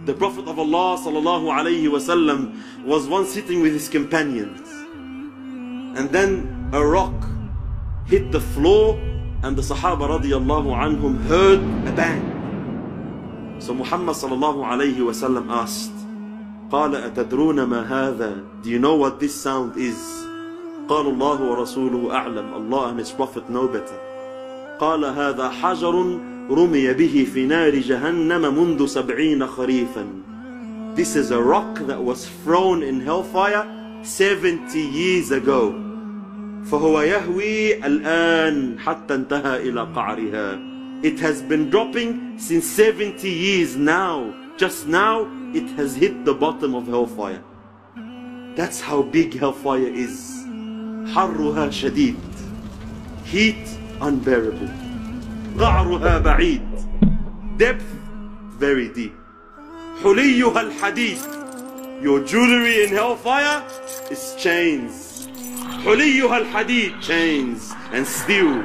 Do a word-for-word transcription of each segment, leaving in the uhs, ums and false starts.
The Prophet of Allah sallallahu alayhi wasallam was once sitting with his companions, and then a rock hit the floor, and the Sahaba radiyallahu anhum heard a bang. So Muhammad sallallahu alayhi wasallam asked, قال أتدرون ما هذا? Do you know what this sound is? قال الله ورسوله أعلم. Allah and His Prophet know better. قال هذا حجر رمي به في نار جهنم منذ سبعين خريفا. This is a rock that was thrown in hellfire seventy years ago. فهو يهوي الآن حتى انتهى إلى قعرها. It has been dropping since seventy years now. Just now it has hit the bottom of hellfire. That's how big hellfire is. حرها شديد. Heat unbearable. قعرها بعيد. Depth very deep. حليها الحديد. Your jewelry in hellfire is chains. حليها الحديد, chains and steel.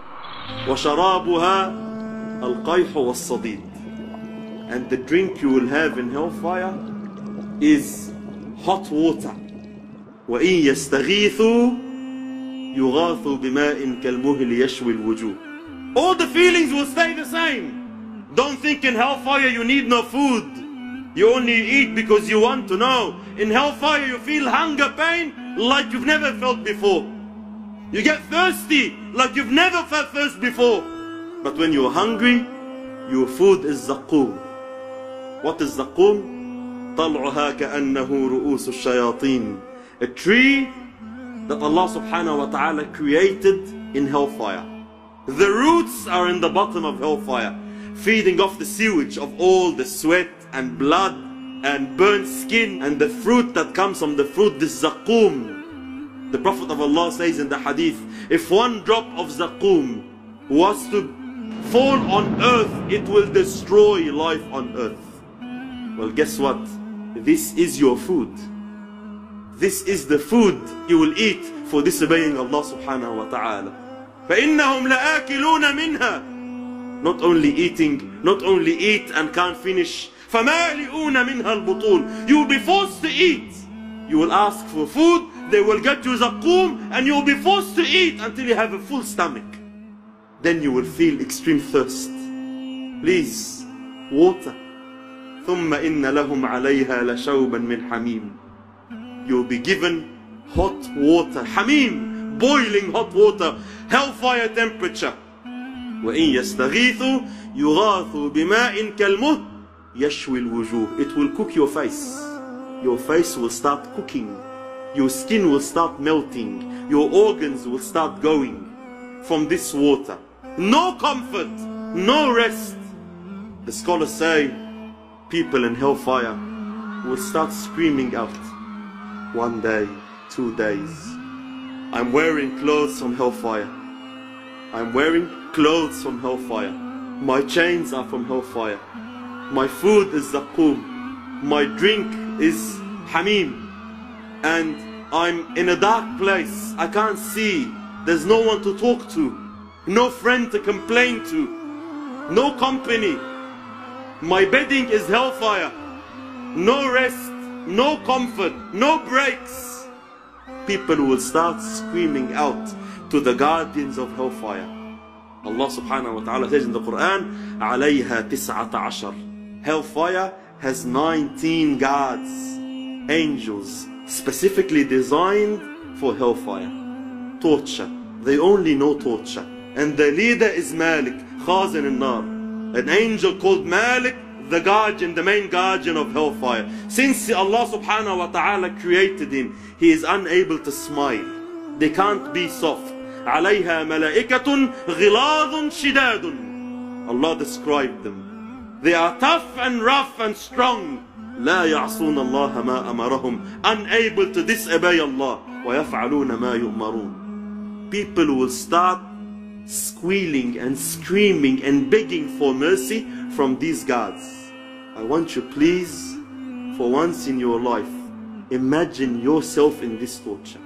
وشرابها القيح والصديد. And the drink you will have in hellfire is hot water. وإن يستغيثوا يغاثوا بماء كالمهل يشوي الوجوه. All the feelings will stay the same. Don't think in hellfire you need no food. You only eat because you want to know. In hellfire you feel hunger, pain like you've never felt before. You get thirsty like you've never felt thirst before. But when you're hungry, your food is zaqum. What is zaqum? طلعها كأنه رؤوس الشياطين. A tree that Allah subhanahu wa ta'ala created in hellfire. The roots are in the bottom of hellfire, feeding off the sewage of all the sweat and blood and burnt skin, and the fruit that comes from the fruit, this zaqum. The Prophet of Allah says in the hadith, if one drop of zaqum was to fall on earth, it will destroy life on earth. Well, guess what? This is your food. This is the food you will eat for disobeying Allah subhanahu wa ta'ala. فَإِنَّهُمْ لَآكِلُونَ مِنْهَا. Not only eating, not only eat and can't finish. فَمَالِئُونَ مِنْهَا الْبُطُونَ. You will be forced to eat. You will ask for food, they will get you zaqum, and you will be forced to eat until you have a full stomach. Then you will feel extreme thirst. Please, water. ثُمَّ إِنَّ لَهُمْ عَلَيْهَا لَشَوْبًا مِنْ حَمِيمٍ. You will be given hot water. Hamim. Boiling hot water, hellfire temperature. وَإِن يَسْتَغِيثُوا يُغَاثُوا بِمَاءٍ كَالْمُهْلِ يَشْوِي الْوُجُوهِ. It will cook your face. Your face will start cooking. Your skin will start melting. Your organs will start going from this water. No comfort, no rest. The scholars say people in hellfire will start screaming out. One day, two days. I'm wearing clothes from hellfire. I'm wearing clothes from hellfire. My chains are from hellfire. My food is zaqum. My drink is hamim. And I'm in a dark place. I can't see. There's no one to talk to. No friend to complain to. No company. My bedding is hellfire. No rest. No comfort. No breaks. People will start screaming out to the guardians of hellfire. Allah subhanahu wa ta'ala says in the Quran, عَلَيْهَا تِسْعَةَ عَشَرٍ. Hellfire has nineteen guards, angels, specifically designed for hellfire. Torture. They only know torture. And the leader is Malik, Khazin al-Nar. An angel called Malik, the guardian, the main guardian of hellfire. Since Allah subhanahu wa ta'ala created him, he is unable to smile. They can't be soft. عَلَيْهَا مَلَائِكَةٌ غِلَاظٌ شِدَادٌ. Allah described them. They are tough and rough and strong. لَا يَعْصُونَ اللَّهَ مَا أَمَرَهُمْ. Unable to disobey Allah. وَيَفْعَلُونَ مَا يُؤْمَرُونَ. People will start squealing and screaming and begging for mercy from these guards. I want you, please, for once in your life, imagine yourself in this torture.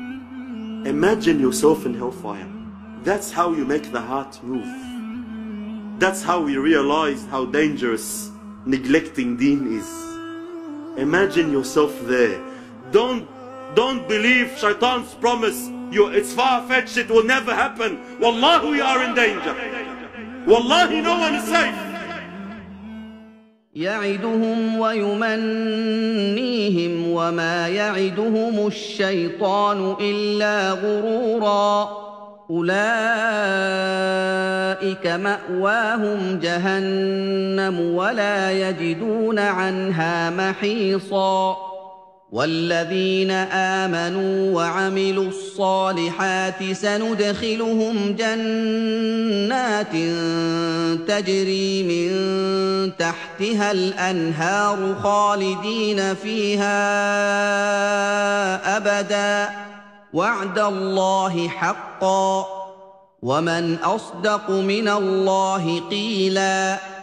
Imagine yourself in hellfire. That's how you make the heart move. That's how we realize how dangerous neglecting deen is. Imagine yourself there. Don't, don't believe shaitan's promise. You, it's far-fetched, it will never happen. Wallahi, we are in danger. Wallahi, no one is safe. يعدهم ويمنيهم وما يعدهم الشيطان إلا غرورا أولئك مأواهم جهنم ولا يجدون عنها محيصا والذين آمنوا وعملوا الصالحات سندخلهم جنات تجري من تحتها الأنهار خالدين فيها أبدا وعد الله حقا ومن أصدق من الله قيلا